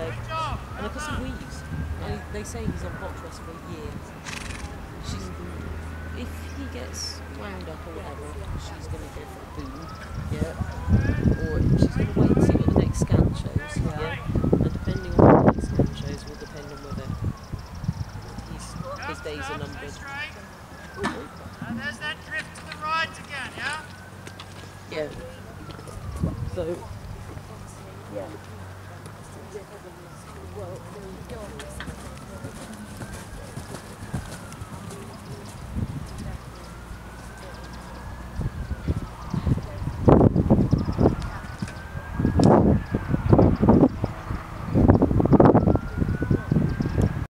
bed. And because he weaves, they say he's on hot rest for a year. If he gets wound up or whatever, she's going to go for a boom, yeah, or she's going to wait and see what the next scan shows, yeah, and depending on what the next scan shows will depend on whether his days are numbered. There's that drift to the right again, yeah? Yeah. So, yeah.